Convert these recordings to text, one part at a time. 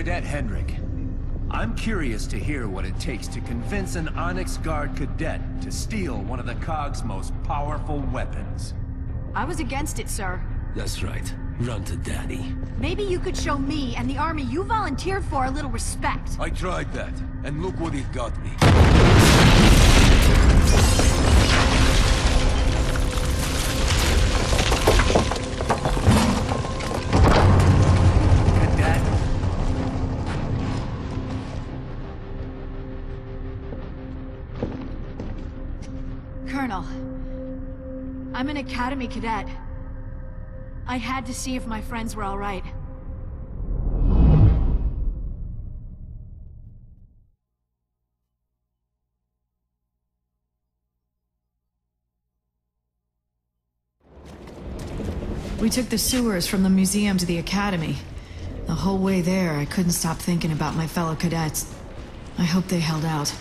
Cadet Hendrick. I'm curious to hear what it takes to convince an Onyx Guard cadet to steal one of the COG's most powerful weapons. I was against it, sir. That's right. Run to daddy. Maybe you could show me and the army you volunteered for a little respect. I tried that, and look what it got me. Cadet? Colonel, I'm an Academy cadet. I had to see if my friends were all right. We took the sewers from the museum to the Academy. The whole way there, I couldn't stop thinking about my fellow cadets. I hope they held out.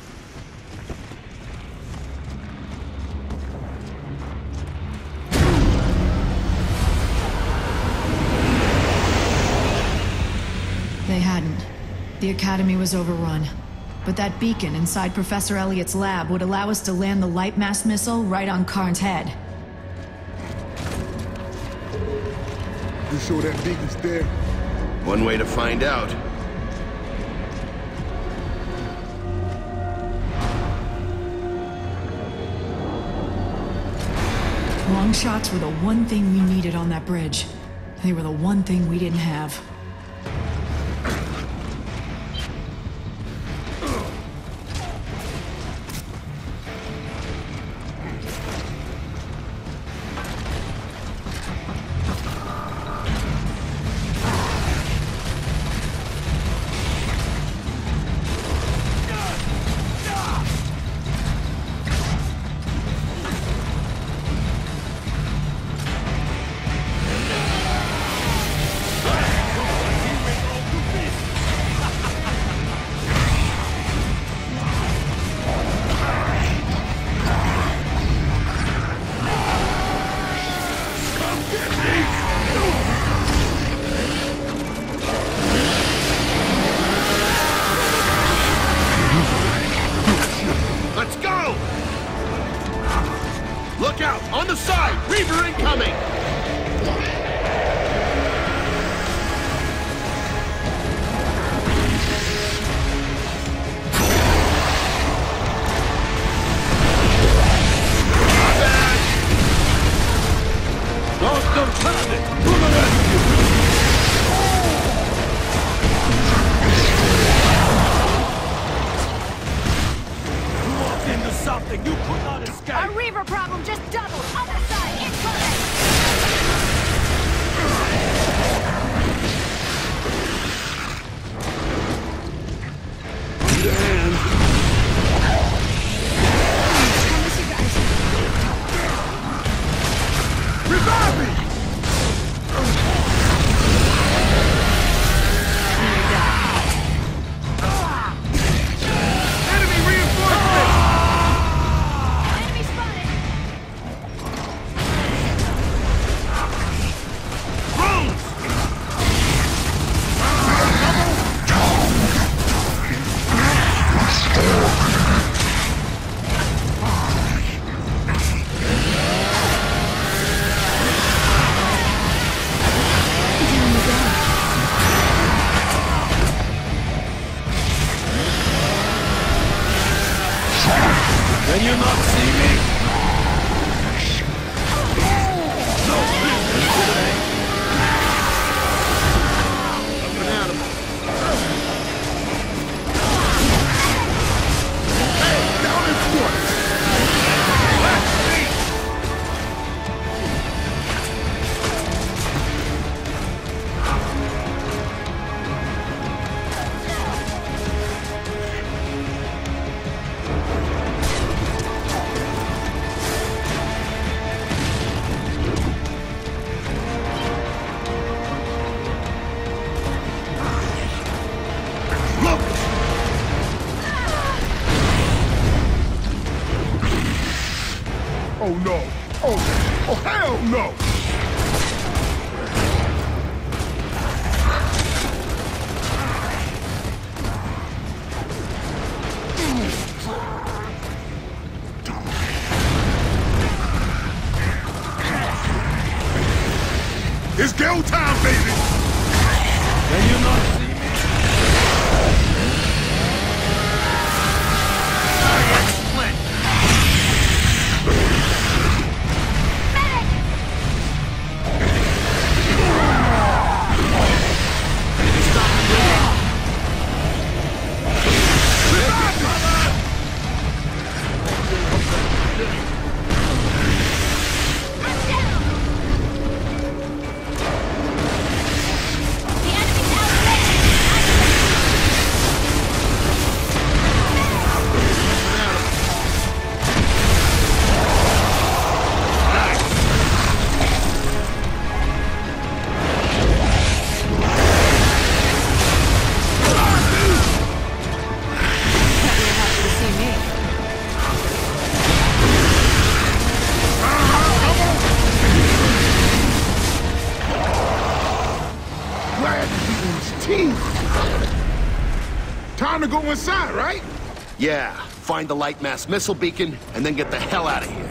They hadn't. The Academy was overrun. But that beacon inside Professor Elliott's lab would allow us to land the light mass missile right on Karn's head. You sure that beacon's there? One way to find out. Longshots were the one thing we needed on that bridge. They were the one thing we didn't have. Oh no! Oh hell no! It's go time, baby! Can you not see me? Split! Time to go inside, right? Yeah, find the light mass missile beacon, and then get the hell out of here.